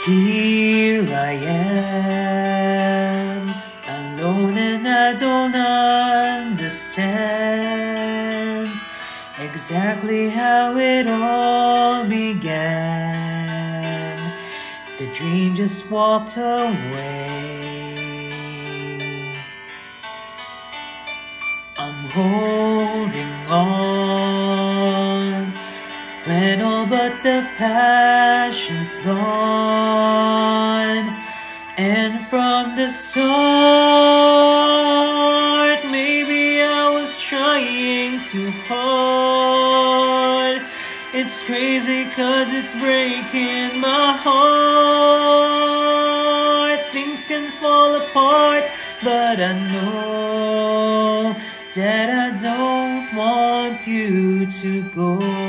Here I am, alone, and I don't understand exactly how it all began. The dream just walked away. I'm holding on when all but the passion's gone. And from the start, maybe I was trying too hard. It's crazy 'cause it's breaking my heart. Things can fall apart, but I know that I don't want you to go.